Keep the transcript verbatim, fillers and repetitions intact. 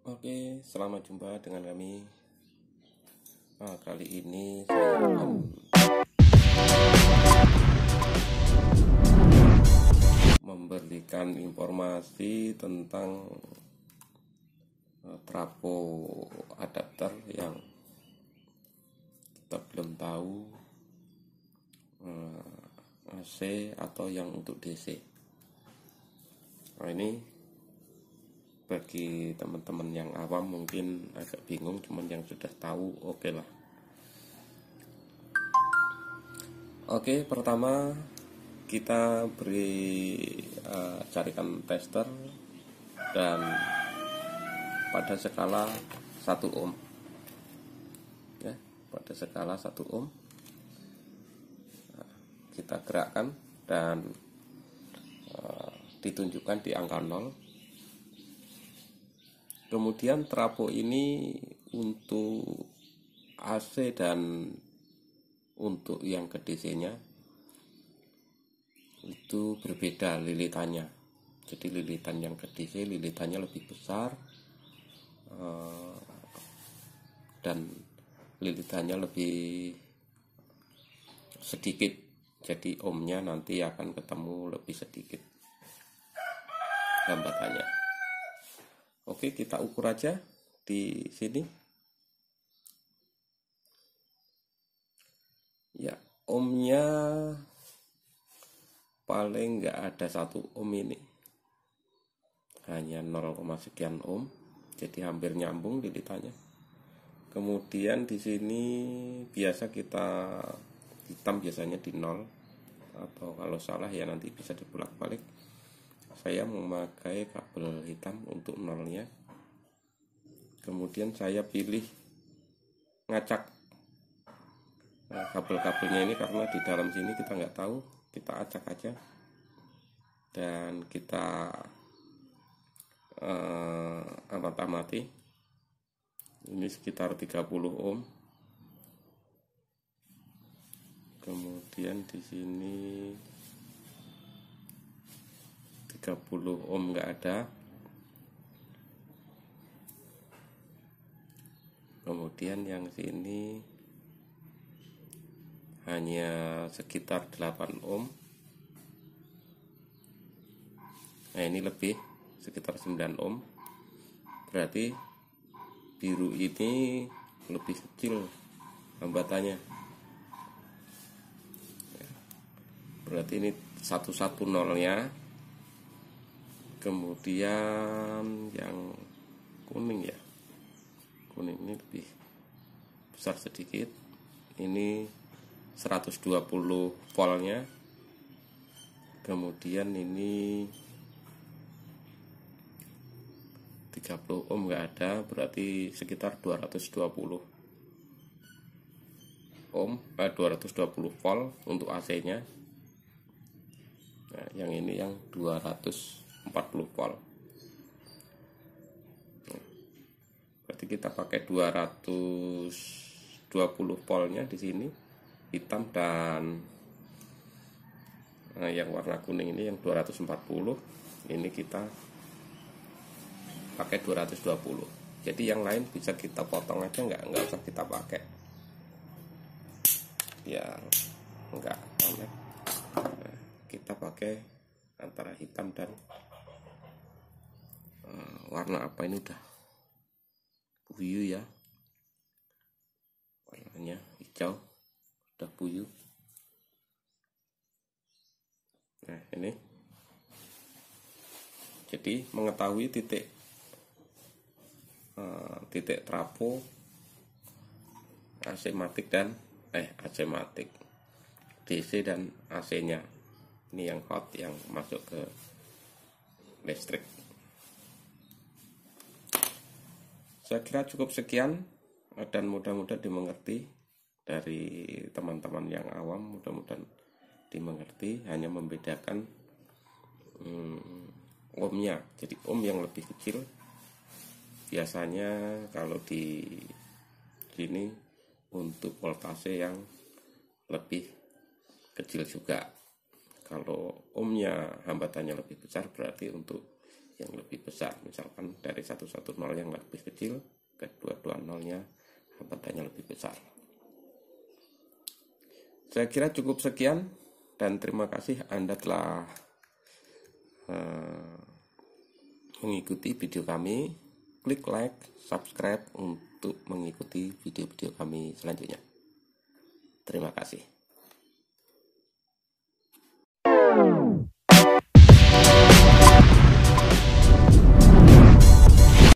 Oke, selamat jumpa dengan kami. Nah, kali ini saya akan memberikan informasi tentang uh, trafo adapter yang kita belum tahu uh, A C atau yang untuk D C. Nah, ini bagi teman-teman yang awam mungkin agak bingung, cuman yang sudah tahu oke okay lah. Oke, pertama kita beri uh, carikan tester dan pada skala satu ohm ya, pada skala satu ohm nah, kita gerakkan dan uh, ditunjukkan di angka nol. Kemudian trafo ini untuk A C dan untuk yang ke D C-nya itu berbeda lilitannya. Jadi lilitan yang ke D C lilitannya lebih besar dan lilitannya lebih sedikit. Jadi ohmnya nanti akan ketemu lebih sedikit hambatannya. Oke, kita ukur aja di sini. Ya, ohmnya paling nggak ada satu ohm ini, hanya nol, sekian ohm. Jadi hampir nyambung lilitannya. Kemudian di sini biasa kita hitam biasanya di nol, atau kalau salah ya nanti bisa dibulak-balik. Saya memakai kabel hitam untuk nolnya. Kemudian saya pilih ngacak nah, kabel-kabelnya ini karena di dalam sini kita nggak tahu, kita acak aja dan kita eh, amat-amati. Ini sekitar tiga puluh ohm. Kemudian di sini tiga puluh ohm nggak ada. Kemudian yang sini hanya sekitar delapan ohm. Nah, ini lebih sekitar sembilan ohm. Berarti biru ini lebih kecil hambatannya. Berarti ini satu satu nolnya. Kemudian yang kuning ya, kuning ini lebih besar sedikit. Ini seratus dua puluh voltnya. Kemudian ini tiga puluh ohm nggak ada, berarti sekitar dua ratus dua puluh ohm, eh, dua ratus dua puluh volt untuk A C-nya. Nah, yang ini yang dua ratus empat puluh volt. Nah, berarti kita pakai dua ratus dua puluh voltnya di sini hitam, dan nah, yang warna kuning ini yang dua ratus empat puluh ini kita pakai dua ratus dua puluh. Jadi yang lain bisa kita potong aja, nggak nggak usah kita pakai biar nggak aneh. Nah, kita pakai antara hitam dan uh, warna apa ini, udah buyu ya, warnanya hijau udah buyu. Nah, ini jadi mengetahui titik uh, titik trafo A C matik dan eh A C matik D C dan A C-nya. Ini yang hot, yang masuk ke listrik. Saya kira cukup sekian dan mudah-mudahan dimengerti dari teman-teman yang awam. Mudah-mudahan dimengerti, hanya membedakan hmm, ohmnya. Jadi ohm yang lebih kecil biasanya kalau di sini untuk voltase yang lebih kecil juga. Kalau ohmnya hambatannya lebih besar berarti untuk yang lebih besar. Misalkan dari satu satu nol yang lebih kecil ke dua dua nol-nya hambatan lebih besar. Saya kira cukup sekian dan terima kasih Anda telah uh, mengikuti video kami. Klik like, subscribe untuk mengikuti video-video kami selanjutnya. Terima kasih.